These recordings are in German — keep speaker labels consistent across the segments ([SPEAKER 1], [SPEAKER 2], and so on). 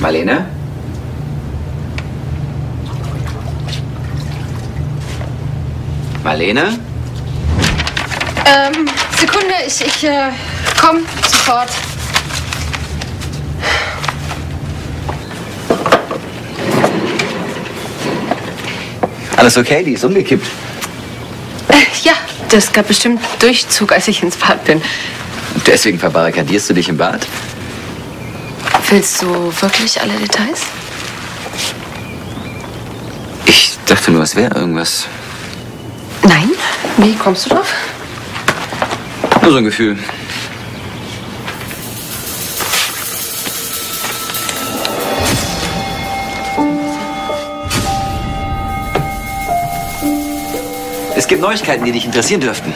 [SPEAKER 1] Marlene? Marlene?
[SPEAKER 2] Sekunde, ich komm sofort.
[SPEAKER 1] Alles okay? Die ist umgekippt.
[SPEAKER 2] Ja, das gab bestimmt Durchzug, als ich ins Bad bin.
[SPEAKER 1] Deswegen verbarrikadierst du dich im Bad?
[SPEAKER 2] Willst du wirklich alle Details?
[SPEAKER 1] Ich dachte nur, es wäre irgendwas.
[SPEAKER 2] Nein? Wie kommst du drauf?
[SPEAKER 1] Nur so ein Gefühl. Es gibt Neuigkeiten, die dich interessieren dürften.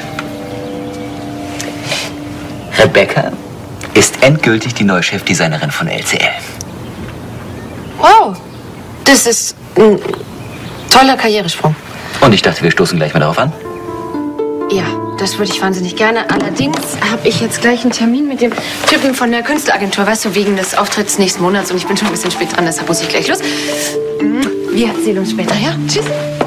[SPEAKER 1] Rebecca ist endgültig die neue Chefdesignerin von LCL.
[SPEAKER 2] Wow, das ist ein toller Karrieresprung.
[SPEAKER 1] Und ich dachte, wir stoßen gleich mal darauf an.
[SPEAKER 2] Ja, das würde ich wahnsinnig gerne. Allerdings habe ich jetzt gleich einen Termin mit dem Typen von der Künstleragentur, weißt du, wegen des Auftritts nächsten Monats. Und ich bin schon ein bisschen spät dran, deshalb muss ich gleich los. Wir sehen uns später, ja? Tschüss.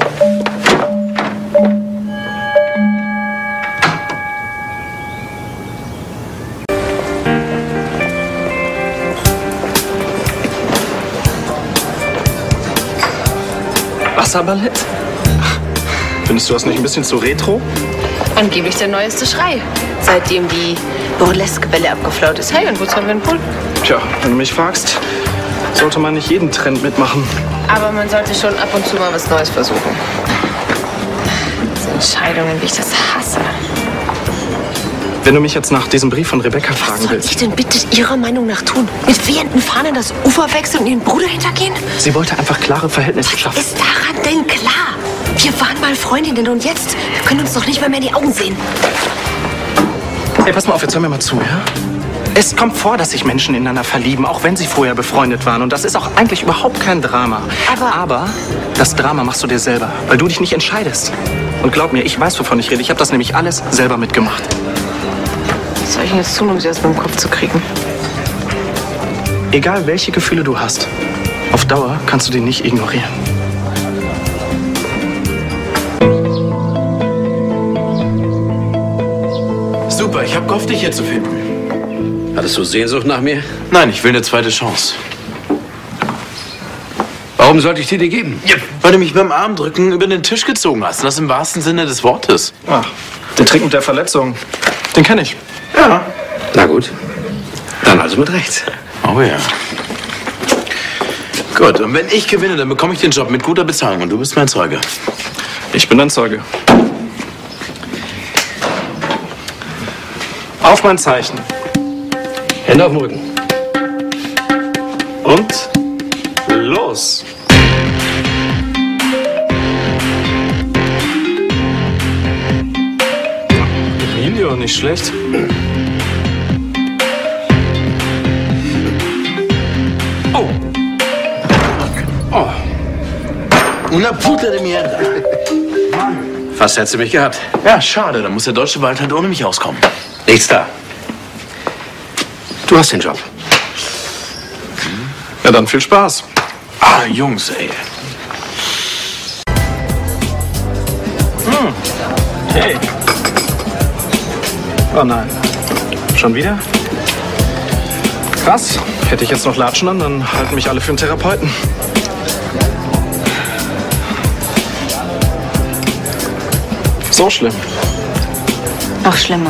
[SPEAKER 3] Wasserballett? Findest du das nicht ein bisschen zu retro?
[SPEAKER 2] Angeblich der neueste Schrei, seitdem die Burlesque-Welle abgeflaut ist. Hey, und wozu haben wir einen Pool?
[SPEAKER 3] Tja, wenn du mich fragst, sollte man nicht jeden Trend mitmachen.
[SPEAKER 2] Aber man sollte schon ab und zu mal was Neues versuchen. Diese Entscheidungen, wie ich das hasse.
[SPEAKER 3] Wenn du mich jetzt nach diesem Brief von Rebecca fragen
[SPEAKER 2] Was soll
[SPEAKER 3] willst.
[SPEAKER 2] ich denn bitte Ihrer Meinung nach tun? Mit wehenden Fahnen das Ufer wechseln und ihren Bruder hintergehen?
[SPEAKER 3] Sie wollte einfach klare Verhältnisse
[SPEAKER 2] Was
[SPEAKER 3] schaffen.
[SPEAKER 2] ist daran denn klar? Wir waren mal Freundinnen und jetzt? Wir können uns doch nicht mal mehr in die Augen sehen.
[SPEAKER 3] Ey, pass mal auf, jetzt hör mir mal zu, ja? Es kommt vor, dass sich Menschen ineinander verlieben, auch wenn sie vorher befreundet waren. Und das ist auch eigentlich überhaupt kein Drama. Aber das Drama machst du dir selber, weil du dich nicht entscheidest. Und glaub mir, ich weiß, wovon ich rede. Ich habe das nämlich alles selber mitgemacht.
[SPEAKER 2] Was soll ich denn jetzt tun, um sie aus meinem Kopf zu kriegen?
[SPEAKER 3] Egal, welche Gefühle du hast, auf Dauer kannst du die nicht ignorieren.
[SPEAKER 4] Super, ich habe gehofft, dich hier zu finden.
[SPEAKER 5] Hattest du Sehnsucht nach mir?
[SPEAKER 4] Nein, ich will eine zweite Chance.
[SPEAKER 5] Warum sollte ich dir die geben?
[SPEAKER 4] Ja, weil du mich beim Armdrücken über den Tisch gezogen hast. Und das im wahrsten Sinne des Wortes.
[SPEAKER 3] Ach, den Trick mit der Verletzung, den kenne ich.
[SPEAKER 4] Ja.
[SPEAKER 5] Na gut. Dann also mit rechts.
[SPEAKER 4] Oh ja. Gut, und wenn ich gewinne, dann bekomme ich den Job mit guter Bezahlung. Und du bist mein Zeuge.
[SPEAKER 3] Ich bin ein Zeuge. Auf mein Zeichen.
[SPEAKER 5] Hände auf den Rücken.
[SPEAKER 3] Und los. Video, nicht schlecht.
[SPEAKER 4] Oh. Oh. Una puta de mierda.
[SPEAKER 5] Fast hättest du mich gehabt.
[SPEAKER 4] Ja, schade. Dann muss der deutsche Wald halt ohne mich auskommen.
[SPEAKER 5] Nichts da. Du hast den Job.
[SPEAKER 3] Ja, dann viel Spaß.
[SPEAKER 4] Ah, Jungs, ey.
[SPEAKER 3] Hey. Oh nein. Schon wieder? Krass. Hätte ich jetzt noch Latschen an, dann halten mich alle für einen Therapeuten. So schlimm.
[SPEAKER 2] Noch schlimmer.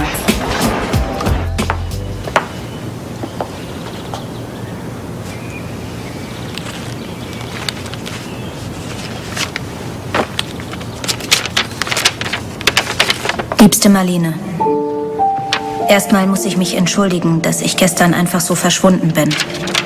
[SPEAKER 6] Liebste Marlene, erstmal muss ich mich entschuldigen, dass ich gestern einfach so verschwunden bin.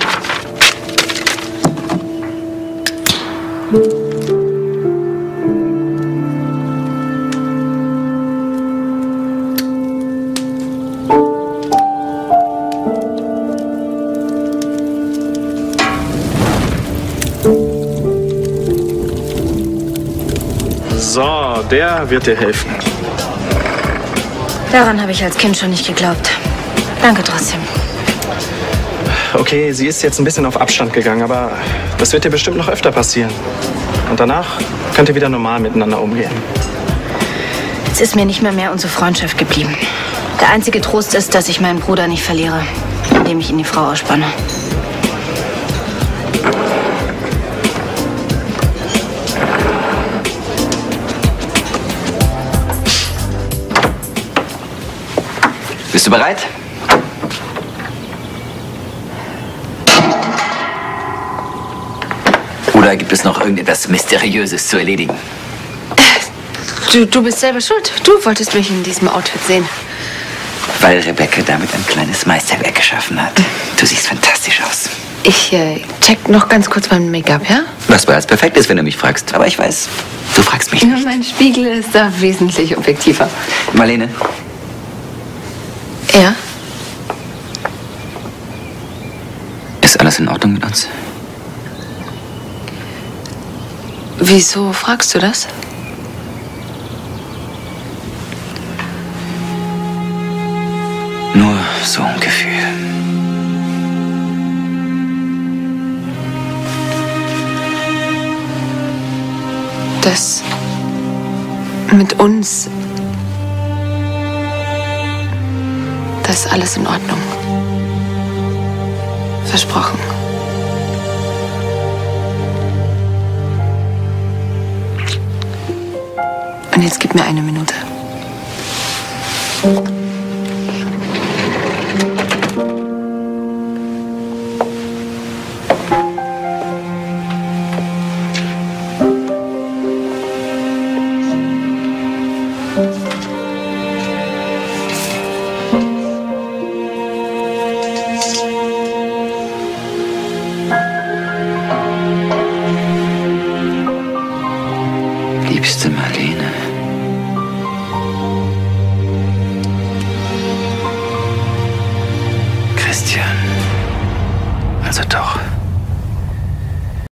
[SPEAKER 3] So, der wird dir helfen.
[SPEAKER 6] Daran habe ich als Kind schon nicht geglaubt. Danke trotzdem.
[SPEAKER 3] okay, sie ist jetzt ein bisschen auf Abstand gegangen, aber das wird dir bestimmt noch öfter passieren. Und danach könnt ihr wieder normal miteinander umgehen.
[SPEAKER 6] Jetzt ist mir nicht mehr unsere Freundschaft geblieben. Der einzige Trost ist, dass ich meinen Bruder nicht verliere, indem ich ihn die Frau ausspanne.
[SPEAKER 1] Bist du bereit? Oder gibt es noch irgendetwas Mysteriöses zu erledigen?
[SPEAKER 2] Du bist selber schuld. Du wolltest mich in diesem Outfit sehen.
[SPEAKER 1] Weil Rebecca damit ein kleines Meisterwerk geschaffen hat. Du siehst fantastisch aus.
[SPEAKER 2] Ich check noch ganz kurz mein Make-up, ja?
[SPEAKER 1] Was bereits perfekt ist, wenn du mich fragst. Aber ich weiß, du fragst mich nicht.
[SPEAKER 2] Mein Spiegel ist da wesentlich objektiver.
[SPEAKER 1] Marlene?
[SPEAKER 2] Ja?
[SPEAKER 1] Ist alles in Ordnung mit uns?
[SPEAKER 2] Wieso fragst du das?
[SPEAKER 1] Nur so ein Gefühl.
[SPEAKER 2] Das mit uns, das ist alles in Ordnung. Versprochen. Und jetzt gib mir eine Minute.
[SPEAKER 1] Liebste Marlene. Christian. Also doch.